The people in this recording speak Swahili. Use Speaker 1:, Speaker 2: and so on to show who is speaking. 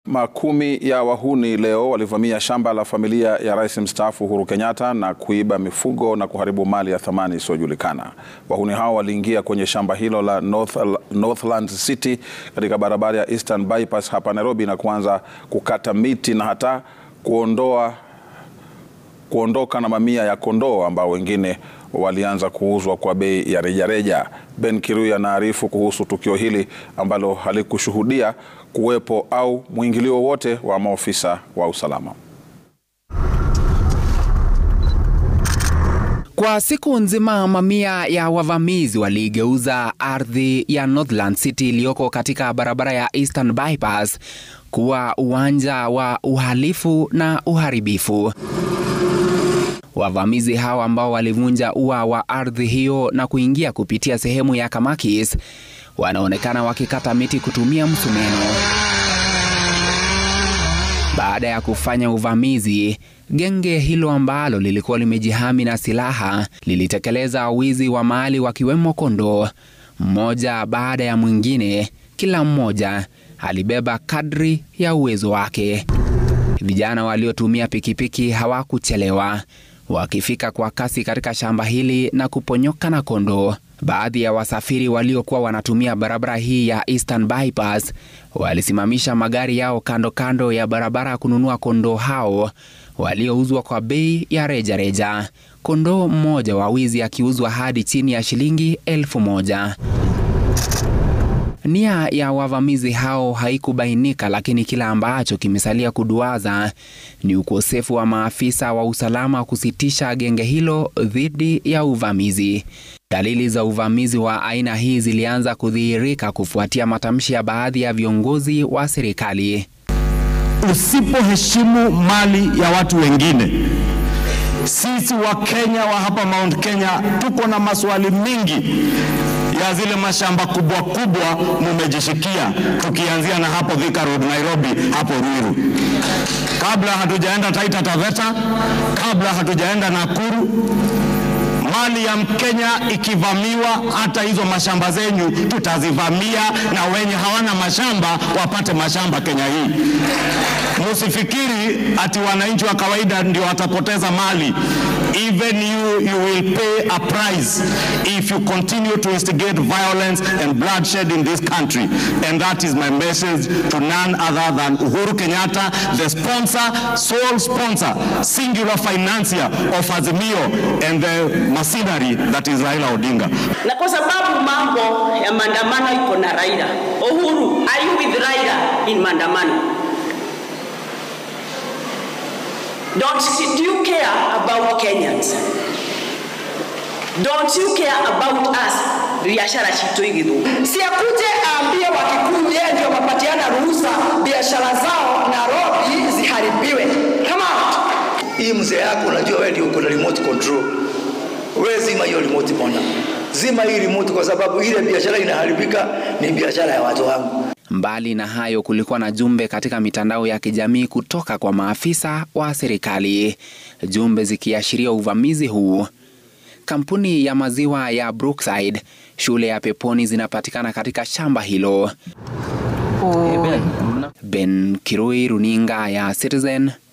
Speaker 1: Makumi ya wahuni leo walivamia shamba la familia ya Rais Mstaafu Uhuru Kenyatta na kuiba mifugo na kuharibu mali ya thamani isiyojulikana. Wahuni hao waliingia kwenye shamba hilo la Northlands City katika barabara ya Eastern Bypass hapa Nairobi na kuanza kukata miti na hata kuondoka na mamia ya kondoo ambao wengine walianza kuuzwa kwa bei ya rejareja. Ben Kirui anaarifu kuhusu tukio hili ambalo halikushuhudia kuwepo au mwingilio wote wa maofisa wa usalama.
Speaker 2: Kwa siku nzima mamia ya wavamizi waligeuza ardhi ya Northlands City iliyoko katika barabara ya Eastern Bypass kuwa uwanja wa uhalifu na uharibifu. Wavamizi hao ambao walivunja ua wa ardhi hiyo na kuingia kupitia sehemu ya Kamakis wanaonekana wakikata miti kutumia msumeno. Baada ya kufanya uvamizi, genge hilo ambalo lilikuwa limejihami na silaha lilitekeleza wizi wa mali wakiwemo kondoo, mmoja baada ya mwingine. Kila mmoja alibeba kadri ya uwezo wake. Vijana waliotumia pikipiki hawakuchelewa, wakifika kwa kasi katika shamba hili na kuponyoka na kondoo. Baadhi ya wasafiri waliokuwa wanatumia barabara hii ya Eastern Bypass walisimamisha magari yao kando ya barabara kununua kondoo hao waliouzwa kwa bei ya rejareja. Kondoo mmoja wa wizi akiuzwa hadi chini ya shilingi 1,000. Nia ya wavamizi hao haikubainika, lakini kila ambacho kimesalia kuduaza ni ukosefu wa maafisa wa usalama kusitisha genge hilo dhidi ya uvamizi. Dalili za uvamizi wa aina hii zilianza kudhihirika kufuatia matamshi ya baadhi ya viongozi wa serikali.
Speaker 3: Usipoheshimu mali ya watu wengine, sisi wa Kenya wa hapa Mount Kenya tuko na maswali mingi ya zile mashamba kubwa mumejishikia, tukianzia na hapo Thika Road Nairobi, hapo Ruiru. Kabla hatujaenda Taita Taveta, kabla hatujaenda Nakuru, mali ya Mkenya ikivamiwa, hata hizo mashamba zenyu tutazivamia, na wenye hawana mashamba wapate mashamba Kenya hii. Musifikiri ati wananchi wa kawaida ndio watapoteza mali. Even you will pay a price if you continue to instigate violence and bloodshed in this country. And that is my message to none other than Uhuru Kenyatta, the sponsor, sole sponsor, singular financier of Azimio and the machinery that is Raila Odinga.
Speaker 4: Na kwa sababu mambo ya maandamano iko na Raila. Uhuru, are you with Raila in maandamano? Do you care about Kenyans? Don't you care about us? Biashara chitu igidu.
Speaker 5: Si akuje aambie Wakikuyu ndio wapatiana ruhusa biashara zao Nairobi ziharibiwe. Come on.
Speaker 6: Hii mzee yako unajua wewe ndio uko na remote control. Wewe zima hiyo remote bwana. Zima hii remote kwa sababu ile biashara inaharibika ni biashara ya watu wangu.
Speaker 2: Mbali na hayo, kulikuwa na jumbe katika mitandao ya kijamii kutoka kwa maafisa wa serikali, jumbe zikiashiria uvamizi huu. Kampuni ya maziwa ya Brookside, shule ya peponi zinapatikana katika shamba hilo. Ben Kirui, runinga ya Citizen,